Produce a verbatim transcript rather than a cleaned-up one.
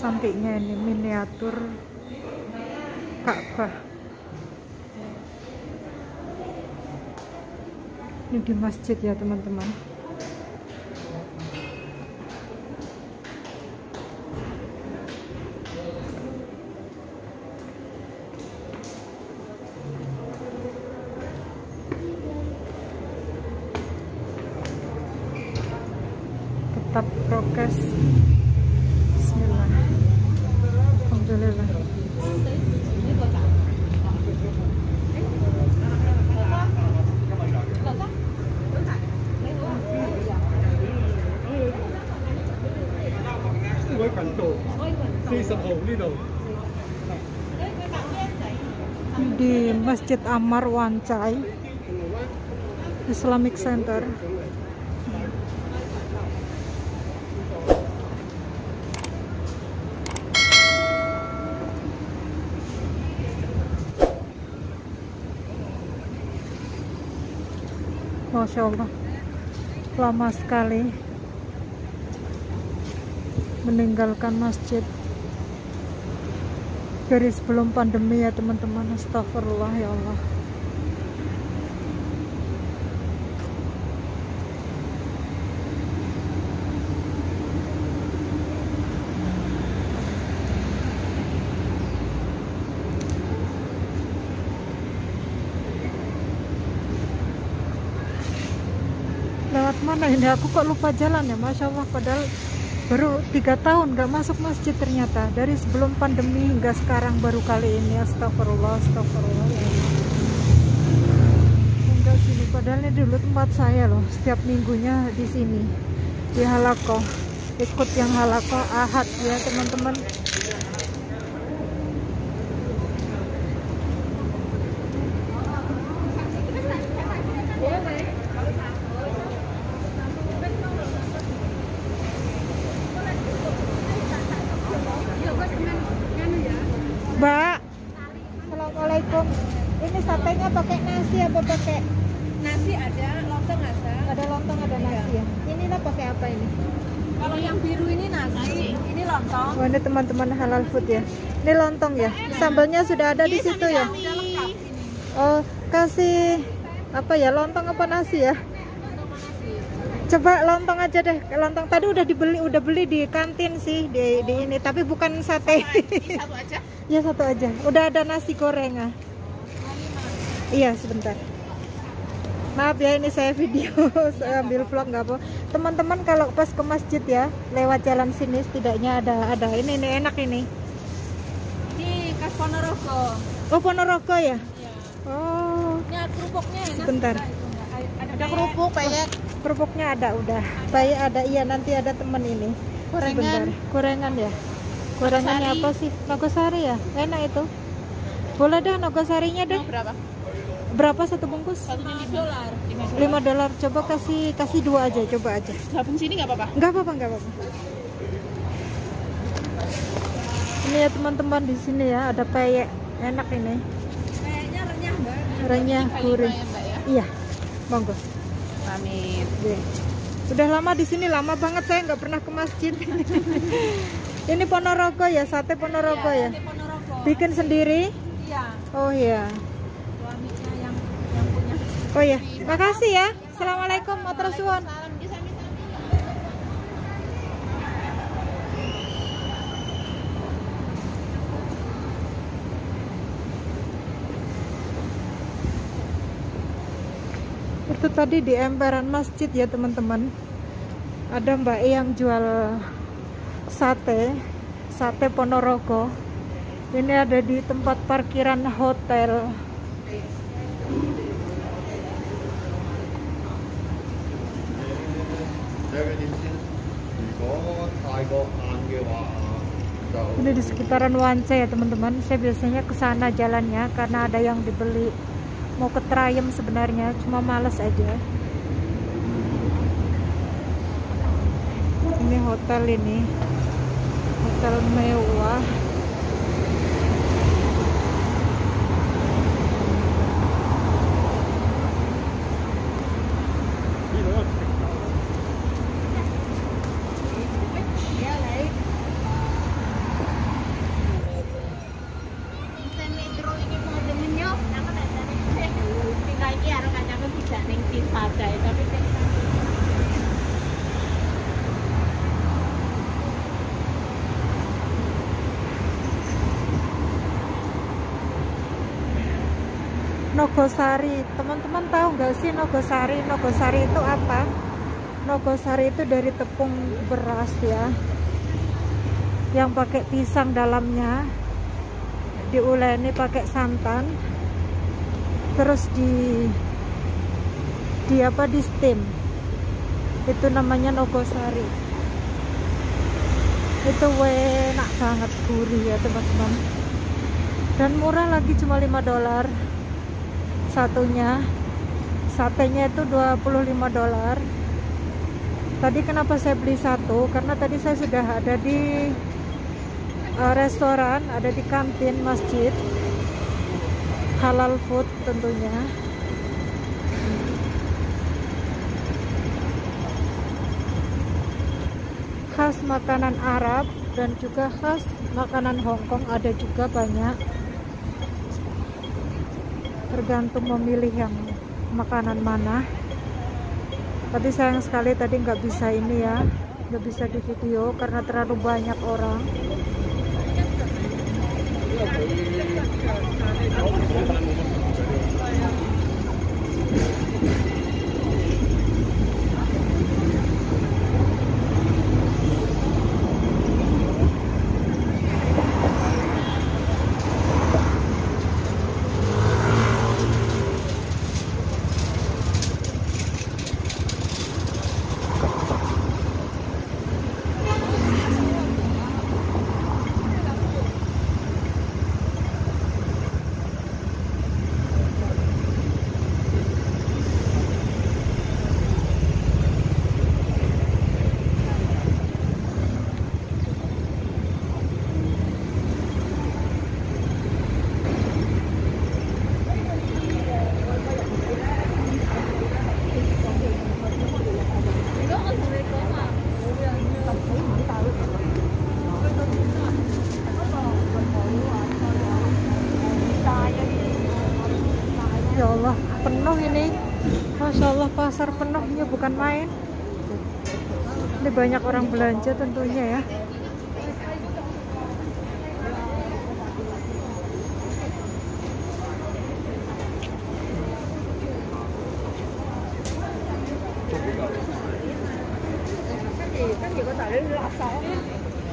cantiknya ini, miniatur Ka'bah. Ini di masjid ya teman-teman. Tetap prokes. Bismillah. Alhamdulillah. Di Masjid Ammar Wancai Islamic Center. Masya Allah, lama sekali meninggalkan masjid dari sebelum pandemi ya teman-teman. Astagfirullah ya Allah. Lewat mana ini? Aku kok lupa jalan ya, Masya Allah. Padahal baru tiga tahun gak masuk masjid ternyata. Dari sebelum pandemi hingga sekarang baru kali ini. Astagfirullah, astagfirullah. Enggak sini, padahal ini dulu tempat saya loh. Setiap minggunya di sini, di Halakoh. Ikut yang Halakoh Ahad ya teman-teman. Mbak, assalamualaikum. Ini satenya pakai nasi apa pakai? Nasi ada, lontong ada. Ada lontong, ada nasi ya. Ini lah pakai apa ini? Kalau yang biru ini nasi, ini lontong. Oh, ini teman-teman halal food ya. Ini lontong ya. Sambalnya sudah ada di situ ya. Oh, kasih apa ya? Lontong apa nasi ya? Coba lontong aja deh. Lontong tadi udah dibeli, udah beli di kantin sih di, di ini, tapi bukan sate. Satu aja. Ya satu aja. Udah ada nasi goreng ah. Iya sebentar. Maaf ya ini saya video, saya ambil vlog nggak apa. Teman-teman kalau pas ke masjid ya, lewat jalan sini setidaknya ada ada ini ini enak ini. Ini khas Ponorogo. Oh Ponorogo ya? Iya. Oh. Ini kerupuknya enak. Sebentar. Ada, ada kerupuk kayak kerupuknya ada udah. Baik ada iya nanti ada temen ini. gorengan. Sebentar. Gorengan ya. Gorengannya apa sih? Nogosari ya? Enak itu. Boleh dah nogosarinya deh. Mau berapa? Berapa satu bungkus? Satunya lima dolar. lima dolar. Coba kasih kasih dua aja, coba aja. Gabung sini nggak apa-apa? Nggak apa-apa, nggak apa-apa. Ini ya teman-teman di sini ya ada peyek enak ini. Kayaknya renyah mbak. Renyah gurih. Ya, mbak, ya? Iya, monggo. Pamit. Deh. Udah lama di sini, lama banget saya nggak pernah ke masjid. Ini Ponorogo ya, sate Ponorogo Iya, ya. sate Ponorogo. Bikin sendiri? Iya. Oh iya. Suaminya yang yang punya. Oh iya. Makasih ya. Assalamualaikum, matur suwun. Salam di sami-sami. Itu tadi di emperan masjid ya teman-teman. Ada Mbak E yang jual sate, sate Ponorogo. Ini ada di tempat parkiran hotel. Ini di sekitaran Wancai ya teman-teman. Saya biasanya ke sana jalannya karena ada yang dibeli. Mau ke Trayem sebenarnya, cuma males aja. Ini hotel ini, hotel mewah. padai tapi Nogosari, teman-teman tahu nggak sih Nogosari? Nogosari itu apa? Nogosari itu dari tepung beras ya, yang pakai pisang dalamnya, diuleni pakai santan, terus di di apa di steam. Itu namanya Nogosari. Itu enak banget, gurih ya teman-teman, dan murah lagi, cuma lima dolar satunya. Satenya itu dua puluh lima dolar. Tadi kenapa saya beli satu? Karena tadi saya sudah ada di uh, restoran, ada di kantin masjid, halal food tentunya. Khas makanan Arab dan juga khas makanan Hong Kong ada juga banyak. Tergantung memilih yang makanan mana. Tapi sayang sekali tadi nggak bisa ini ya, nggak bisa di video karena terlalu banyak orang. Ya Allah, penuh ini. Masya Allah, pasar penuhnya bukan main. Ini banyak orang belanja tentunya ya. kan gì có tại nó lo sợ